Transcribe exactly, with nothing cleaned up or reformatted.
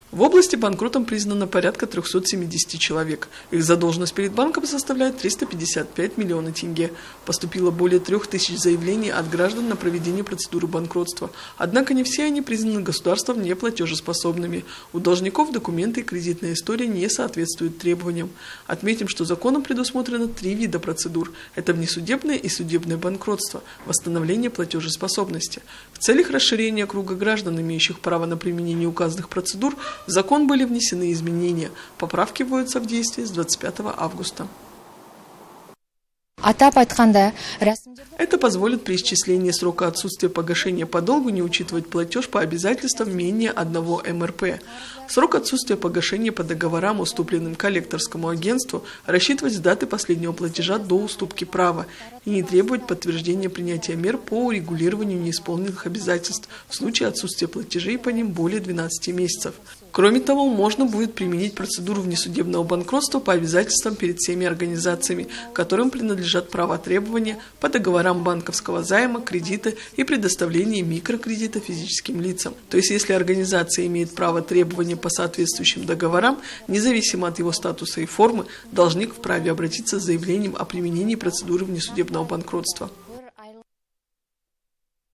В области банкротом признано порядка трёхсот семидесяти человек. Их задолженность перед банком составляет триста пятьдесят пять миллионов тенге. Поступило более трех тысяч заявлений от граждан на проведение процедуры банкротства. Однако не все они признаны государством неплатежеспособными. У должников документы и кредитная история не соответствуют требованиям. Отметим, что законом предусмотрено три вида процедур. Это внесудебное и судебное банкротство, восстановление платежеспособности. В целях расширения круга граждан, имеющих право на применение указанных процедур, в закон были внесены изменения. Поправки вводятся в действие с двадцать пятого августа. Это позволит при исчислении срока отсутствия погашения по долгу не учитывать платеж по обязательствам менее одного эм эр пэ. Срок отсутствия погашения по договорам, уступленным коллекторскому агентству, рассчитывать с даты последнего платежа до уступки права и не требовать подтверждения принятия мер по урегулированию неисполненных обязательств в случае отсутствия платежей по ним более двенадцати месяцев. Кроме того, можно будет применить процедуру внесудебного банкротства по обязательствам перед всеми организациями, которым принадлежат права требования по договорам банковского займа, кредита и предоставления микрокредита физическим лицам. То есть, если организация имеет право требования по соответствующим договорам, независимо от его статуса и формы, должник вправе обратиться с заявлением о применении процедуры внесудебного банкротства.